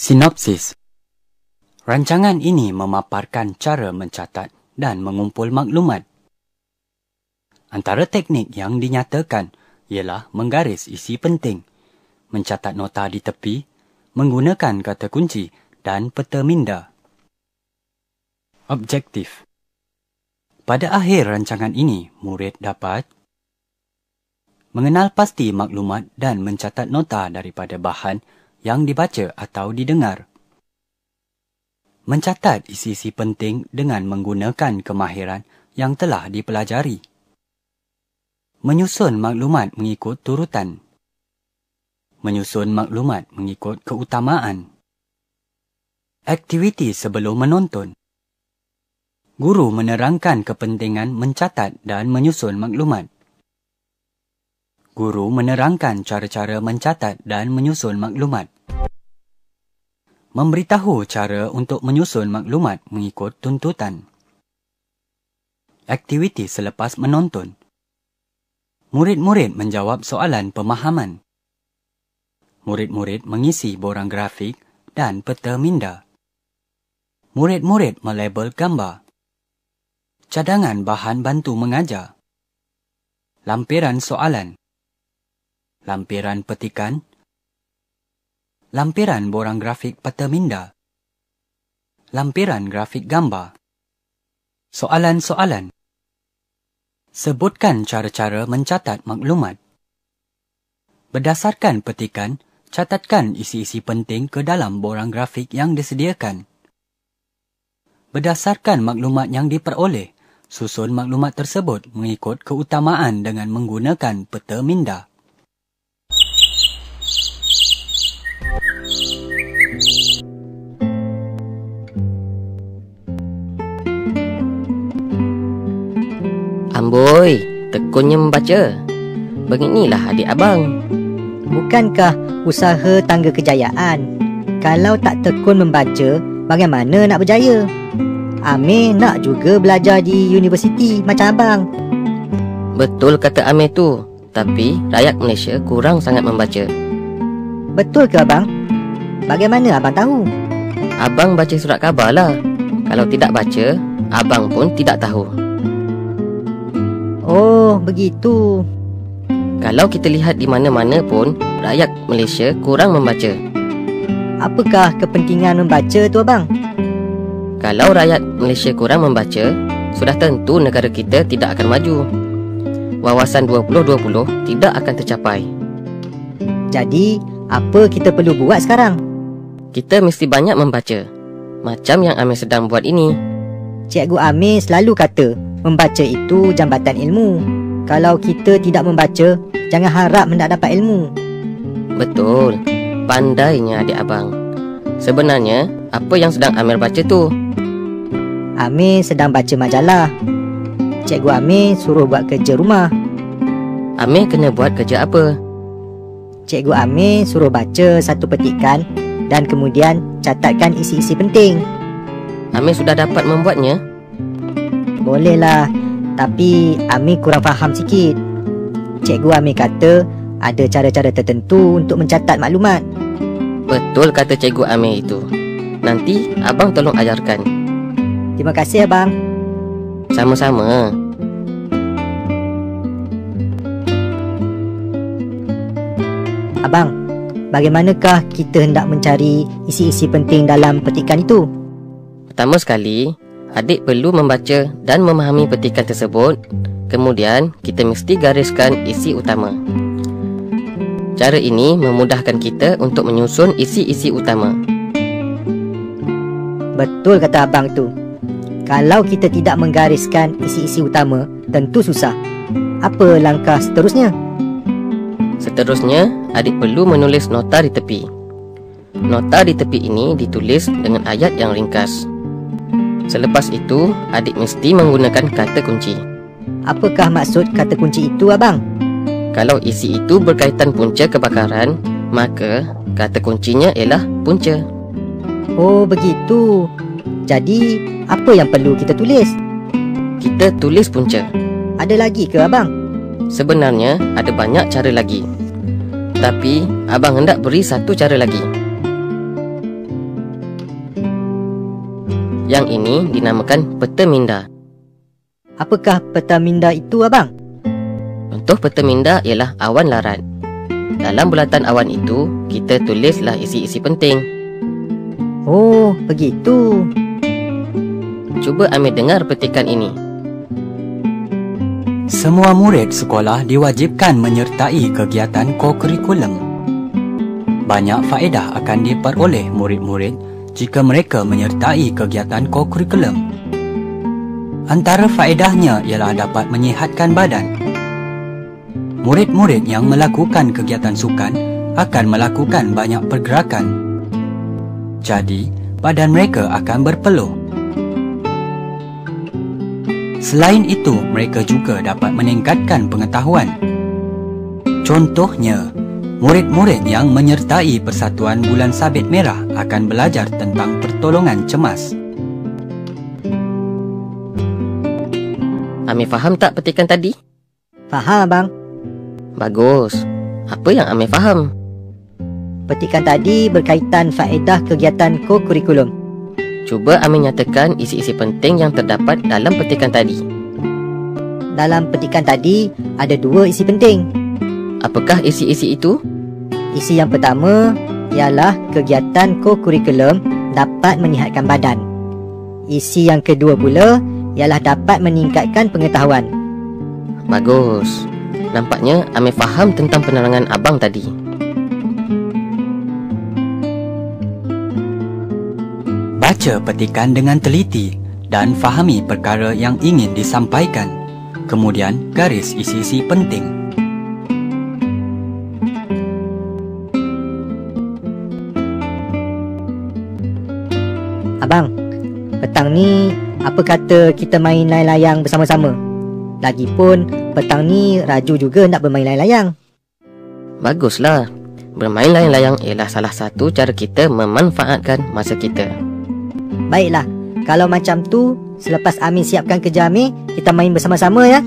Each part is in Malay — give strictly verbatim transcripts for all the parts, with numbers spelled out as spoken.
Sinopsis. Rancangan ini memaparkan cara mencatat dan mengumpul maklumat. Antara teknik yang dinyatakan ialah menggaris isi penting, mencatat nota di tepi, menggunakan kata kunci dan peta minda. Objektif. Pada akhir rancangan ini, murid dapat mengenal pasti maklumat dan mencatat nota daripada bahan yang dibaca atau didengar. Mencatat isi-isi penting dengan menggunakan kemahiran yang telah dipelajari. Menyusun maklumat mengikut turutan. Menyusun maklumat mengikut keutamaan. Aktiviti sebelum menonton. Guru menerangkan kepentingan mencatat dan menyusun maklumat. Guru menerangkan cara-cara mencatat dan menyusun maklumat. Memberitahu cara untuk menyusun maklumat mengikut tuntutan. Aktiviti selepas menonton. Murid-murid menjawab soalan pemahaman. Murid-murid mengisi borang grafik dan peta minda. Murid-murid melabel gambar. Cadangan bahan bantu mengajar. Lampiran soalan. Lampiran petikan. Lampiran borang grafik peta minda. Lampiran grafik gambar. Soalan-soalan. Sebutkan cara-cara mencatat maklumat. Berdasarkan petikan, catatkan isi-isi penting ke dalam borang grafik yang disediakan. Berdasarkan maklumat yang diperoleh, susun maklumat tersebut mengikut keutamaan dengan menggunakan peta minda. Amboi, tekunnya membaca. Beginilah adik abang. Bukankah usaha tangga kejayaan? Kalau tak tekun membaca, bagaimana nak berjaya? Amir nak juga belajar di universiti macam abang. Betul kata Amir tu. Tapi rakyat Malaysia kurang sangat membaca. Betul ke abang? Bagaimana abang tahu? Abang baca surat khabar lah. Kalau tidak baca, abang pun tidak tahu. Oh, begitu. Kalau kita lihat di mana-mana pun, rakyat Malaysia kurang membaca. Apakah kepentingan membaca tu abang? Kalau rakyat Malaysia kurang membaca, sudah tentu negara kita tidak akan maju. Wawasan dua puluh dua puluh tidak akan tercapai. Jadi, apa kita perlu buat sekarang? Kita mesti banyak membaca. Macam yang Amir sedang buat ini. Cikgu Amir selalu kata, membaca itu jambatan ilmu. Kalau kita tidak membaca, jangan harap hendak dapat ilmu. Betul. Pandainya adik abang. Sebenarnya, apa yang sedang Amir baca tu? Amir sedang baca majalah. Cikgu Amir suruh buat kerja rumah. Amir kena buat kerja apa? Cikgu Amir suruh baca satu petikan dan kemudian catatkan isi-isi penting. Amir sudah dapat membuatnya? Bolehlah, tapi Amir kurang faham sikit. Cikgu Amir kata ada cara-cara tertentu untuk mencatat maklumat. Betul kata Cikgu Amir itu. Nanti abang tolong ajarkan. Terima kasih abang. Sama-sama. Abang, bagaimanakah kita hendak mencari isi-isi penting dalam petikan itu? Pertama sekali, adik perlu membaca dan memahami petikan tersebut. Kemudian, kita mesti gariskan isi utama. Cara ini memudahkan kita untuk menyusun isi-isi utama. Betul kata abang tu. Kalau kita tidak menggariskan isi-isi utama, tentu susah. Apa langkah seterusnya? Seterusnya, adik perlu menulis nota di tepi. Nota di tepi ini ditulis dengan ayat yang ringkas. Selepas itu, adik mesti menggunakan kata kunci. Apakah maksud kata kunci itu, abang? Kalau isi itu berkaitan punca kebakaran, maka kata kuncinya ialah punca. Oh, begitu. Jadi, apa yang perlu kita tulis? Kita tulis punca. Ada lagi ke, abang? Sebenarnya, ada banyak cara lagi. Tapi, abang hendak beri satu cara lagi. Yang ini dinamakan peta minda. Apakah peta minda itu, abang? Contoh peta minda ialah awan larat. Dalam bulatan awan itu, kita tulislah isi-isi penting. Oh, begitu. Cuba ambil dengar petikan ini. Semua murid sekolah diwajibkan menyertai kegiatan kokurikulum. Banyak faedah akan diperoleh murid-murid jika mereka menyertai kegiatan kokurikulum. Antara faedahnya ialah dapat menyihatkan badan. Murid-murid yang melakukan kegiatan sukan akan melakukan banyak pergerakan. Jadi, badan mereka akan berpeluh. Selain itu, mereka juga dapat meningkatkan pengetahuan. Contohnya, murid-murid yang menyertai Persatuan Bulan Sabit Merah akan belajar tentang pertolongan cemas. Amir faham tak petikan tadi? Faham, abang. Bagus. Apa yang Amir faham? Petikan tadi berkaitan faedah kegiatan kokurikulum. Cuba Amir nyatakan isi-isi penting yang terdapat dalam petikan tadi. Dalam petikan tadi, ada dua isi penting. Apakah isi-isi itu? Isi yang pertama ialah kegiatan kokurikulum dapat menyihatkan badan. Isi yang kedua pula ialah dapat meningkatkan pengetahuan. Bagus. Nampaknya Amir faham tentang penerangan abang tadi. Baca petikan dengan teliti dan fahami perkara yang ingin disampaikan. Kemudian garis isi-isi penting. Abang, petang ni apa kata kita main layang-layang bersama-sama? Lagipun petang ni Raju juga nak bermain layang-layang. Baguslah. Bermain layang-layang ialah salah satu cara kita memanfaatkan masa kita. Baiklah, kalau macam tu, selepas Amin siapkan kerja Amin, kita main bersama-sama ya.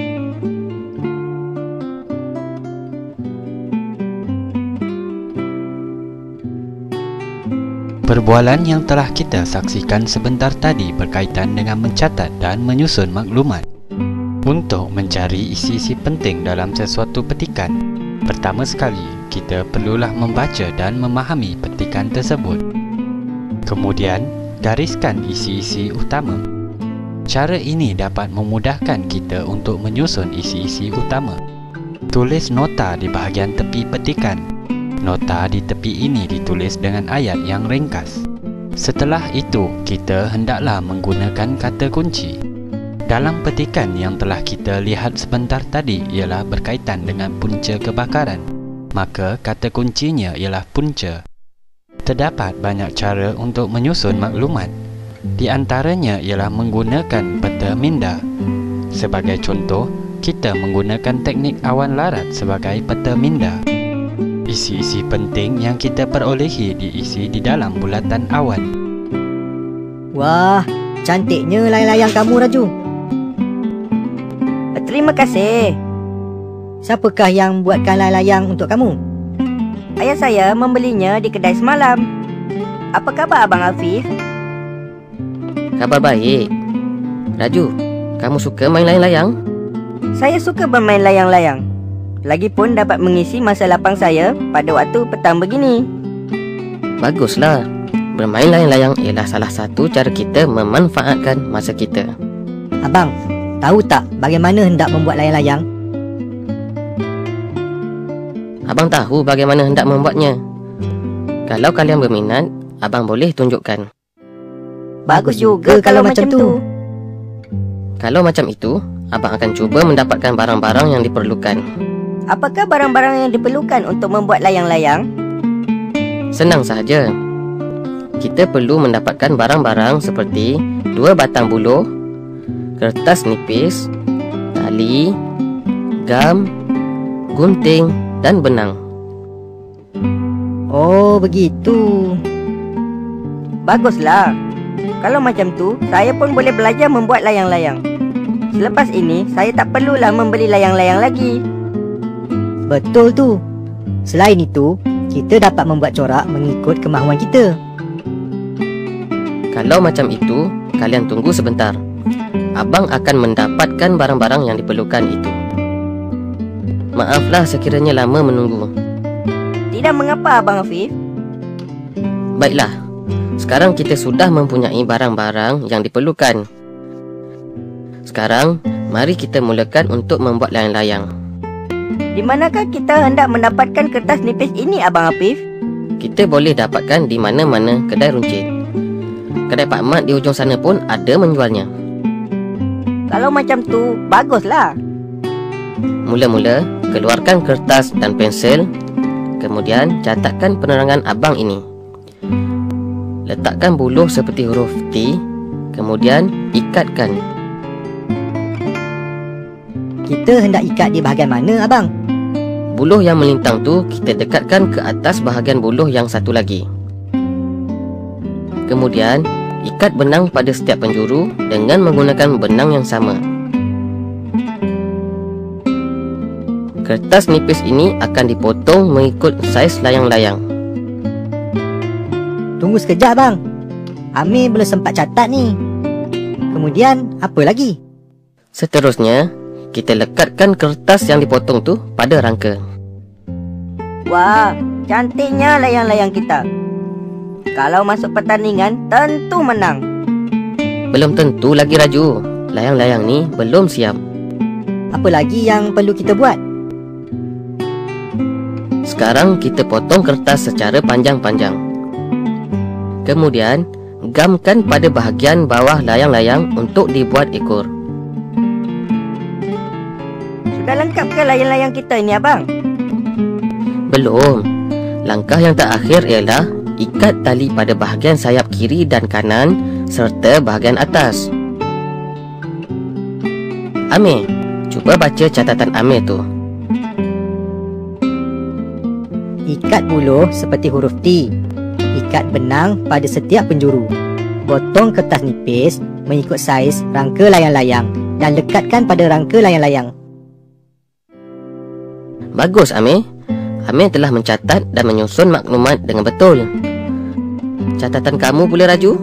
Perbualan yang telah kita saksikan sebentar tadi berkaitan dengan mencatat dan menyusun maklumat. Untuk mencari isi-isi penting dalam sesuatu petikan, pertama sekali kita perlulah membaca dan memahami petikan tersebut. Kemudian, gariskan isi-isi utama. Cara ini dapat memudahkan kita untuk menyusun isi-isi utama. Tulis nota di bahagian tepi petikan. Nota di tepi ini ditulis dengan ayat yang ringkas. Setelah itu, kita hendaklah menggunakan kata kunci. Dalam petikan yang telah kita lihat sebentar tadi ialah berkaitan dengan punca kebakaran. Maka kata kuncinya ialah punca. Terdapat banyak cara untuk menyusun maklumat. Di antaranya ialah menggunakan peta minda. Sebagai contoh, kita menggunakan teknik awan larat sebagai peta minda. Isi-isi penting yang kita perolehi diisi di dalam bulatan awan. Wah, cantiknya layang-layang kamu, Raju. Terima kasih. Siapakah yang buatkan layang-layang untuk kamu? Ayah saya membelinya di kedai semalam. Apa khabar Abang Afif? Kabar baik. Raju, kamu suka main layang-layang? Saya suka bermain layang-layang. Lagipun dapat mengisi masa lapang saya pada waktu petang begini. Baguslah. Bermain layang-layang ialah salah satu cara kita memanfaatkan masa kita. Abang, tahu tak bagaimana hendak membuat layang-layang? Abang tahu bagaimana hendak membuatnya. Kalau kalian berminat, abang boleh tunjukkan. Bagus juga kalau macam tu. Kalau macam itu, abang akan cuba mendapatkan barang-barang yang diperlukan. Apakah barang-barang yang diperlukan untuk membuat layang-layang? Senang sahaja. Kita perlu mendapatkan barang-barang seperti dua batang buluh, kertas nipis, tali, gam, gunting dan benang. Oh, begitu. Baguslah. Kalau macam tu, saya pun boleh belajar membuat layang-layang. Selepas ini, saya tak perlulah membeli layang-layang lagi. Betul tu. Selain itu, kita dapat membuat corak mengikut kemahuan kita. Kalau macam itu, kalian tunggu sebentar. Abang akan mendapatkan barang-barang yang diperlukan itu. Maaflah sekiranya lama menunggu. Tidak mengapa, Abang Afif. Baiklah, sekarang kita sudah mempunyai barang-barang yang diperlukan. Sekarang, mari kita mulakan untuk membuat layang-layang. Di manakah kita hendak mendapatkan kertas nipis ini, Abang Afif? Kita boleh dapatkan di mana-mana kedai runcit. Kedai Pak Mat di ujung sana pun ada menjualnya. Kalau macam tu, baguslah. Mula-mula, keluarkan kertas dan pensel. Kemudian, catatkan penerangan abang ini. Letakkan buluh seperti huruf T. Kemudian, ikatkan. Kita hendak ikat di bahagian mana, abang? Buluh yang melintang tu kita dekatkan ke atas bahagian buluh yang satu lagi. Kemudian, ikat benang pada setiap penjuru dengan menggunakan benang yang sama. Kertas nipis ini akan dipotong mengikut saiz layang-layang. Tunggu sekejap, bang. Amir belum sempat catat ni. Kemudian, apa lagi? Seterusnya, kita lekatkan kertas yang dipotong tu pada rangka. Wah, cantiknya layang-layang kita. Kalau masuk pertandingan, tentu menang. Belum tentu lagi, Raju. Layang-layang ni belum siap. Apa lagi yang perlu kita buat? Sekarang kita potong kertas secara panjang-panjang. Kemudian, gamkan pada bahagian bawah layang-layang untuk dibuat ekor. Sudah lengkap ke layang-layang kita ini, abang? Belum. Langkah yang terakhir ialah ikat tali pada bahagian sayap kiri dan kanan serta bahagian atas. Amir, cuba baca catatan Amir tu. Ikat buluh seperti huruf T. Ikat benang pada setiap penjuru. Potong kertas nipis mengikut saiz rangka layang-layang dan lekatkan pada rangka layang-layang. Bagus, Amir. Amir telah mencatat dan menyusun maklumat dengan betul. Catatan kamu boleh, Raju?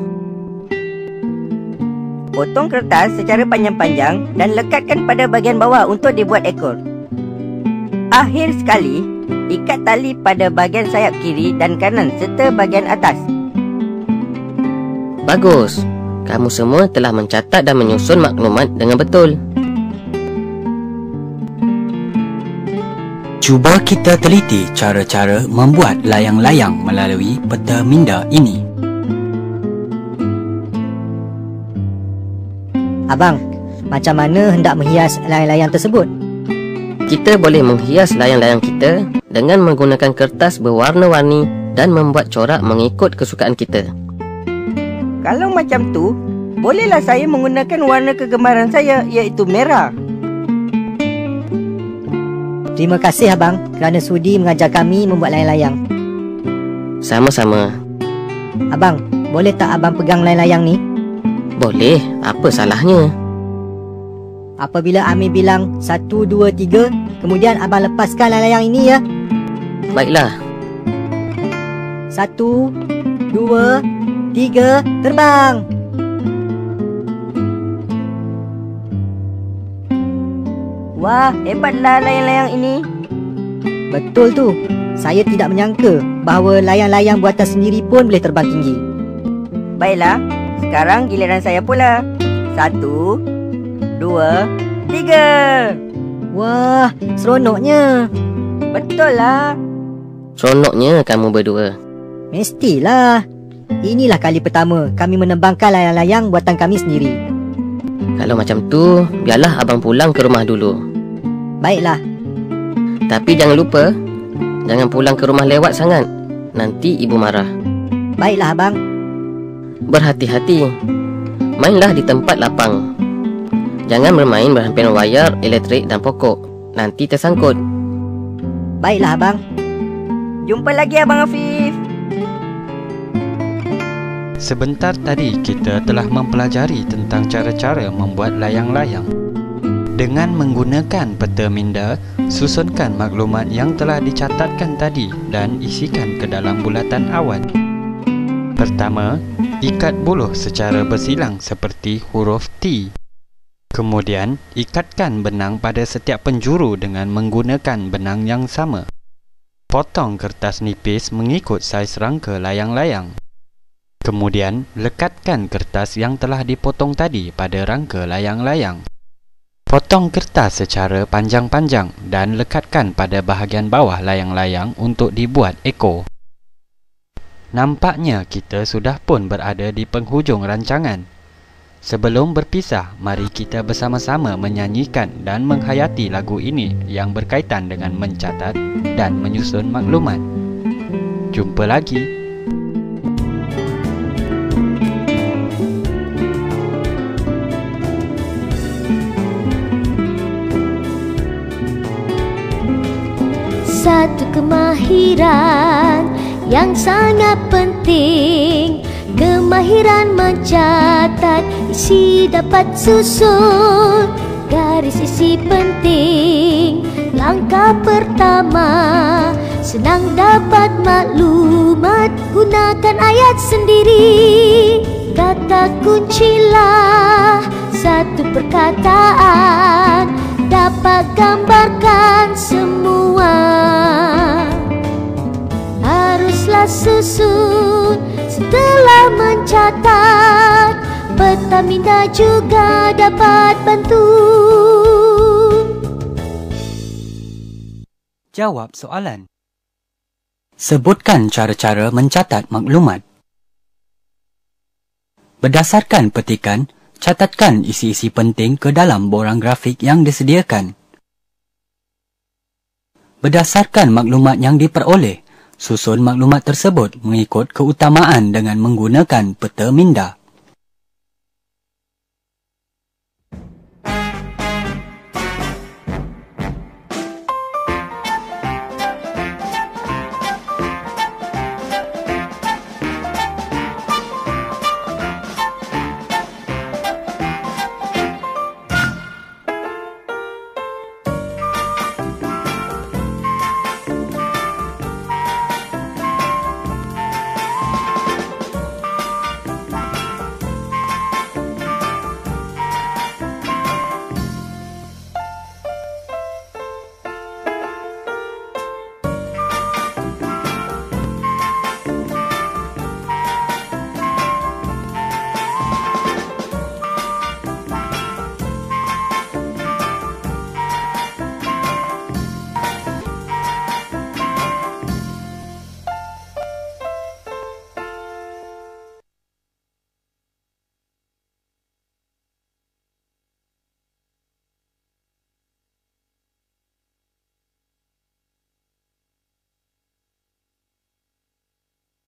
Potong kertas secara panjang-panjang dan lekatkan pada bahagian bawah untuk dibuat ekor. Akhir sekali, ikat tali pada bahagian sayap kiri dan kanan serta bahagian atas. Bagus. Kamu semua telah mencatat dan menyusun maklumat dengan betul. Cuba kita teliti cara-cara membuat layang-layang melalui peta minda ini. Abang, macam mana hendak menghias layang-layang tersebut? Kita boleh menghias layang-layang kita dengan menggunakan kertas berwarna-warni dan membuat corak mengikut kesukaan kita. Kalau macam tu, bolehlah saya menggunakan warna kegemaran saya, iaitu merah. Terima kasih, abang, kerana sudi mengajar kami membuat layang-layang. Sama-sama. Abang, boleh tak abang pegang layang-layang ni? Boleh, apa salahnya? Apabila Amir bilang satu, dua, tiga, kemudian abang lepaskan layang-layang ini ya. Baiklah. Satu, dua, tiga, terbang. Wah, hebatlah layang-layang ini. Betul tu. Saya tidak menyangka bahawa layang-layang buatan sendiri pun boleh terbang tinggi. Baiklah, sekarang giliran saya pula. Satu, dua, tiga. Wah, seronoknya. Betul lah. Seronoknya kamu berdua. Mestilah. Inilah kali pertama kami menembangkan layang-layang buatan kami sendiri. Kalau macam tu, biarlah abang pulang ke rumah dulu. Baiklah. Tapi jangan lupa, jangan pulang ke rumah lewat sangat. Nanti ibu marah. Baiklah, abang. Berhati-hati. Mainlah di tempat lapang. Jangan bermain berhampiran wayar, elektrik dan pokok. Nanti tersangkut. Baiklah, abang. Jumpa lagi, Abang Afif. Sebentar tadi kita telah mempelajari tentang cara-cara membuat layang-layang. Dengan menggunakan peta minda, susunkan maklumat yang telah dicatatkan tadi dan isikan ke dalam bulatan awan. Pertama, Ikat buluh secara bersilang seperti huruf T. Kemudian, ikatkan benang pada setiap penjuru dengan menggunakan benang yang sama. Potong kertas nipis mengikut saiz rangka layang-layang. Kemudian, lekatkan kertas yang telah dipotong tadi pada rangka layang-layang. Potong kertas secara panjang-panjang dan lekatkan pada bahagian bawah layang-layang untuk dibuat ekor. Nampaknya kita sudah pun berada di penghujung rancangan. Sebelum berpisah, mari kita bersama-sama menyanyikan dan menghayati lagu ini yang berkaitan dengan mencatat dan menyusun maklumat. Jumpa lagi. Satu kemahiran yang sangat penting, kemahiran mencatat isi dapat susun. Garis isi penting. Langkah pertama, senang dapat maklumat, gunakan ayat sendiri. Kata kuncilah satu perkataan, dapat gambarkan semua. Haruslah susun setelah mencatat, peta minda juga dapat bantu. Jawab soalan. Sebutkan cara-cara mencatat maklumat. Berdasarkan petikan, catatkan isi-isi penting ke dalam borang grafik yang disediakan. Berdasarkan maklumat yang diperoleh, susun maklumat tersebut mengikut keutamaan dengan menggunakan peta minda.